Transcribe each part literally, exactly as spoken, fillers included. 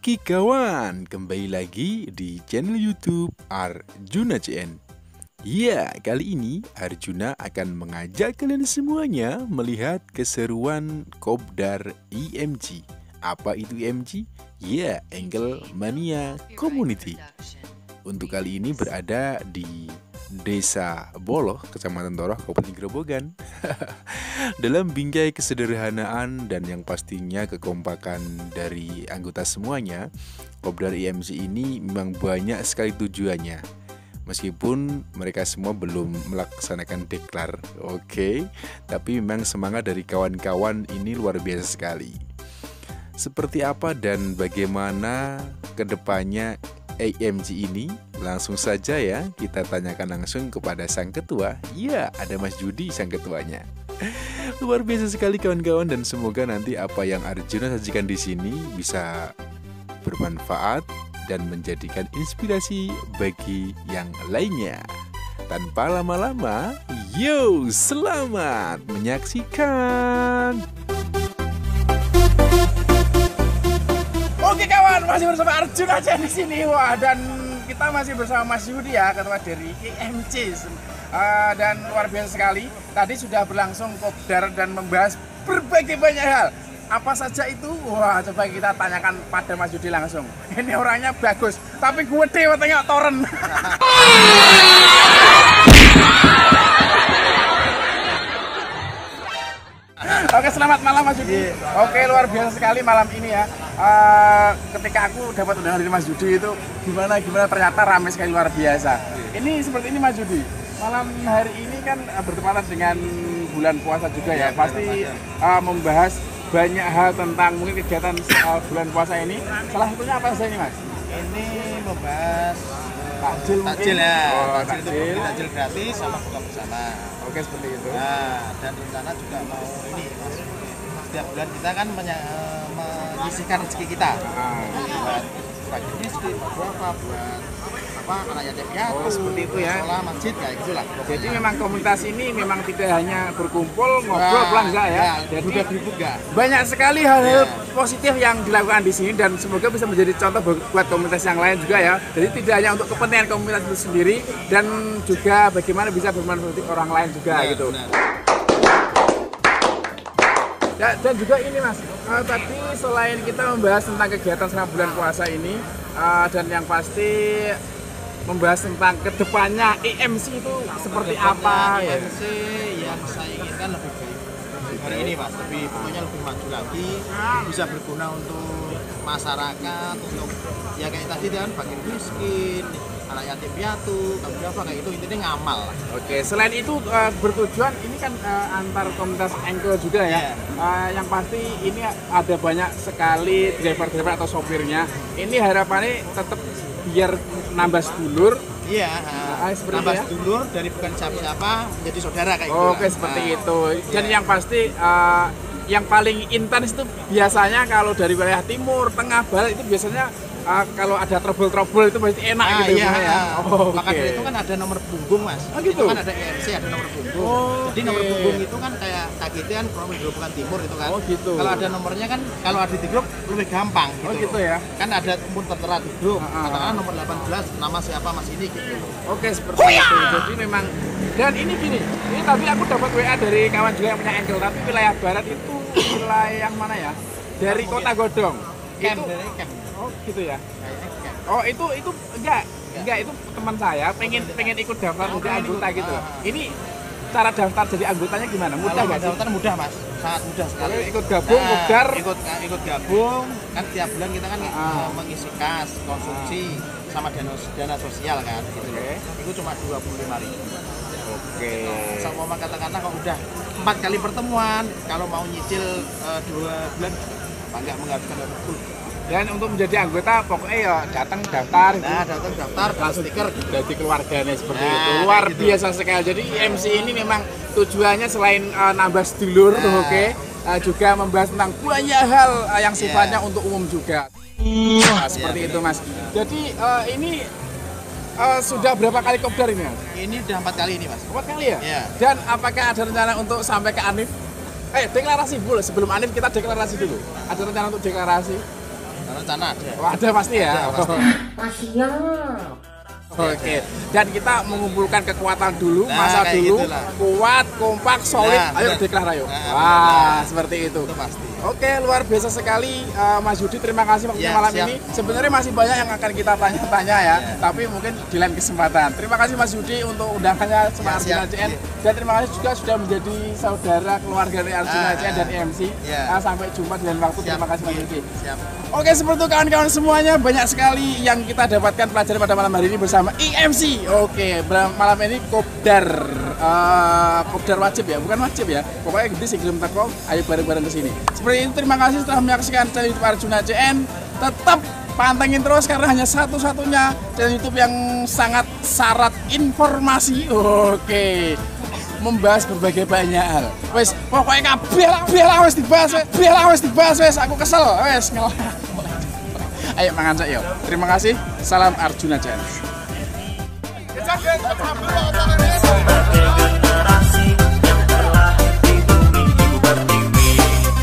Oke kawan, kembali lagi di channel YouTube Arjuna C N. Ya, kali ini Arjuna akan mengajak kalian semuanya melihat keseruan Kopdar I M G. Apa itu I M G? Ya, Angle Mania Community. Untuk kali ini berada di Desa Boloh, Kecamatan Toroh, Kabupaten Grobogan. Dalam bingkai kesederhanaan dan yang pastinya kekompakan dari anggota semuanya, Kopdar I M G ini memang banyak sekali tujuannya. Meskipun mereka semua belum melaksanakan deklar, oke, okay, tapi memang semangat dari kawan-kawan ini luar biasa sekali. Seperti apa dan bagaimana kedepannya I M G ini? Langsung saja ya, kita tanyakan langsung kepada sang ketua. Ya, ada Mas Judi sang ketuanya. Luar biasa sekali kawan-kawan, dan semoga nanti apa yang Arjuna sajikan di sini bisa bermanfaat dan menjadikan inspirasi bagi yang lainnya. Tanpa lama-lama, yo, selamat menyaksikan. Oke kawan, masih bersama Arjuna aja di sini. Wah, dan kita masih bersama Mas Yudi ya, ketua dari I M G. Uh, dan luar biasa sekali. Tadi sudah berlangsung Kopdar dan membahas berbagai banyak hal. Apa saja itu? Wah, coba kita tanyakan pada Mas Yudi langsung. Ini orangnya bagus, tapi gue dewa tengok toren. Oke, selamat malam Mas Yudi. Oke, luar biasa sekali malam ini ya. Uh, ketika aku dapat undangan dari Mas Yudi itu gimana gimana ternyata ramai sekali, luar biasa. Ini seperti ini Mas Yudi. Malam hari ini kan uh, bertepatan dengan bulan puasa juga ya. Pasti uh, membahas banyak hal tentang mungkin kegiatan uh, bulan puasa ini. Salah satunya apa saja ini Mas? Ini membahas takjil, takjil ya. Oh, takjil, takjil. itu takjil gratis sama buka bersama. Oke, seperti itu. Nah, dan rencana juga mau ini Mas. Setiap bulan kita kan menya, menyisihkan rezeki kita. Ah. Buat bagi miskin, buat apa, buat apa anak yatim piatu. Oh, seperti itu ya. Sekolah, masjid kayak gitulah. Jadi memang komunitas ini memang tidak hanya berkumpul, ngobrol, Nah, pulang enggak ya. ya Jadi budak ribut enggak. banyak sekali hal-hal Ya. positif yang dilakukan di sini, dan semoga bisa menjadi contoh buat komunitas yang lain juga ya. Jadi tidak hanya untuk kepentingan komunitas itu sendiri, dan juga bagaimana bisa bermanfaat untuk orang lain juga Benar, gitu. benar. Ya, dan juga ini Mas, uh, tadi selain kita membahas tentang kegiatan selama bulan puasa ini, uh, dan yang pasti membahas tentang kedepannya I M C itu seperti apa ya? I M C yang saya inginkan lebih baik hari ini Mas, lebih pokoknya lebih maju lagi, bisa berguna untuk masyarakat, untuk ya kayak tadi kan bagi miskin, anak yatim piatu, kamu apa kayak itu, intinya ngamal. Oke, selain itu uh, bertujuan ini kan uh, antar komunitas Angle juga ya. Yeah. Uh, yang pasti ini ada banyak sekali driver-driver atau sopirnya. Ini harapannya tetap biar nambah sedulur. Iya, Nah, seperti nambah itu ya? sedulur dari bukan siapa-siapa menjadi saudara kayak gitu. Oke, lah. seperti Nah, itu. Dan iya. yang pasti uh, yang paling intens itu biasanya kalau dari wilayah timur, tengah, barat itu biasanya uh, kalau ada trouble-trouble itu pasti enak Ah, gitu iya, ya. Oh, Oke. maka dari itu kan ada nomor punggung Mas. Oh, gitu? Itu kan ada I M C, ada nomor punggung. Oh, Jadi nomor oke. punggung itu kan kayak K G T kan Provinsi Grobogan Timur itu kan. Oh, gitu. Kalau ada nomornya kan kalau ada di grup lebih gampang gitu. Oh, gitu ya. Kan ada pun tertera di grup. Ah, ah. Katakanlah nomor delapan belas nama siapa Mas ini gitu. Oke, seperti itu. Jadi memang, dan ini gini, ini tadi aku dapat W A dari kawan juga yang punya Angle, tapi wilayah barat itu wilayah yang mana ya? Dari Kota Godong. Camp Itu, dari camp. oh gitu ya. Kayaknya camp. Oh itu itu enggak, enggak itu teman saya pengen pengen ikut daftar Oh, jadi pengen anggota ikut. gitu. Ah. Ini cara daftar jadi anggotanya gimana? Mudah Kalau nggak sih? daftar mudah Mas, sangat mudah sekali. Kalau ikut gabung, Kopdar. ikut ikut gabung, kan tiap bulan kita kan Ah. eh, mengisi kas, konsumsi, sama dana, dana sosial kan, gitu. Oke. Itu cuma dua puluh lima ribu. Oke. Sama katakanlah kalau udah empat kali pertemuan, kalau mau nyicil eh, dua bulan, bangga menghabiskan dana full. Dan untuk menjadi anggota pokoknya ya datang daftar. Nah, datang daftar, Langsung stiker. jadi keluarganya seperti Nah, itu. Luar gitu. biasa sekali. Jadi I M C ini memang tujuannya selain uh, nambah sedulur, Nah. oke, uh, juga membahas tentang banyak hal uh, yang sifatnya Yeah. untuk umum juga. Nah, seperti Yeah, itu Mas. Jadi uh, ini uh, sudah berapa kali Kopdar ini Mas? Ini udah empat kali ini Mas. Empat kali ya? Iya. Dan apakah ada rencana untuk sampai ke Anif? Eh, deklarasi dulu. Sebelum Anif kita deklarasi dulu. Ada rencana untuk deklarasi? Kalau rencana ada. Oh, ada pasti ya. Ada, pasti. Masih. Oke, dan kita mengumpulkan kekuatan dulu, Nah, masa kayak dulu, gitulah. kuat, kompak, solid, Nah, ayo bener. deklar ayo. Nah, Wah, bener. seperti itu. Itu pasti. Oke, luar biasa sekali uh, Mas Yudi, terima kasih waktunya Ya, malam siap. ini. Sebenarnya masih banyak yang akan kita tanya-tanya ya, Ya. tapi mungkin di lain kesempatan. Terima kasih Mas Yudi untuk undangannya sama Ya, Arjuna siap. C N, Ya. dan terima kasih juga sudah menjadi saudara keluarga dari Arjuna Ah, C N dan E M C. ya. Uh, sampai jumpa di lain waktu. Siap. Terima kasih Mas Iya. Yudi. Siap. Oke, seperti itu kawan-kawan semuanya, banyak sekali yang kita dapatkan pelajaran pada malam hari ini bersama E M C. Oke, ber- malam ini kopdar, uh, kopdar wajib ya, bukan wajib ya. Pokoknya gede sih gelem teko, ayo bareng-bareng ke sini. Seperti itu, terima kasih telah menyaksikan channel YouTube Arjuna C N. Tetap pantengin terus karena hanya satu-satunya channel YouTube yang sangat syarat informasi. Oke. Membahas berbagai banyak hal. Wes, pokoknya kabeh lah, kabeh lah wes dibahas, wes, kabeh lah wes dibahas, wes. Aku kesel, wes. Ayo mangan sak yo. Terima kasih. Salam Arjuna C N. Generasi yang terlahir di bumi ibu pertiwi.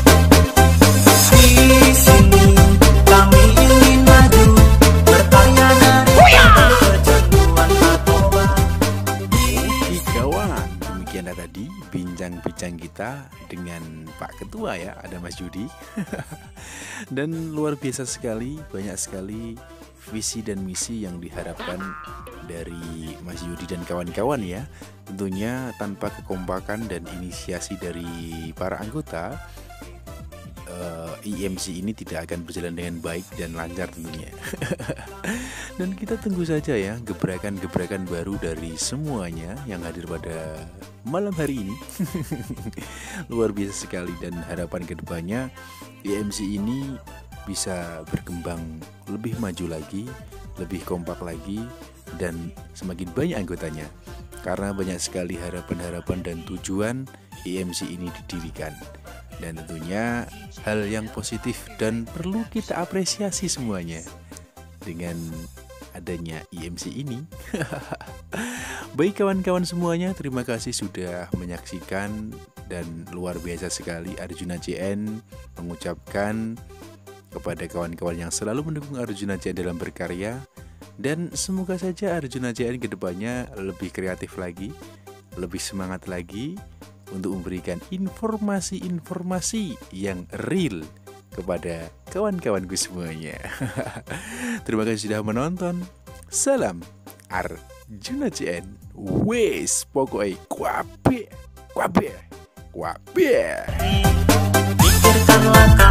Di sini kami ingin maju, berkarya dari kecanduan narkoba. Oke kawan, demikianlah tadi bincang-bincang kita dengan Pak Ketua ya, ada Mas Yudi. Dan luar biasa sekali, banyak sekali visi dan misi yang diharapkan dari Mas Yudi dan kawan-kawan ya. Tentunya tanpa kekompakan dan inisiasi dari para anggota, uh, E M C ini tidak akan berjalan dengan baik dan lancar tentunya. Dan kita tunggu saja ya gebrakan-gebrakan baru dari semuanya yang hadir pada malam hari ini. Luar biasa sekali, dan harapan kedepannya E M C ini bisa berkembang lebih maju lagi, lebih kompak lagi, dan semakin banyak anggotanya. Karena banyak sekali harapan-harapan dan tujuan E M C ini didirikan. Dan tentunya hal yang positif dan perlu kita apresiasi semuanya dengan adanya E M C ini. Baik kawan-kawan semuanya, terima kasih sudah menyaksikan, dan luar biasa sekali Arjuna C N mengucapkan kepada kawan-kawan yang selalu mendukung Arjuna C N dalam berkarya. Dan semoga saja Arjuna C N kedepannya lebih kreatif lagi, lebih semangat lagi untuk memberikan informasi-informasi yang real kepada kawan-kawanku semuanya. Terima kasih sudah menonton. Salam Arjuna C N. Wes, pokoknya kuabe, kuabe, kuabe. Pikirkan langkah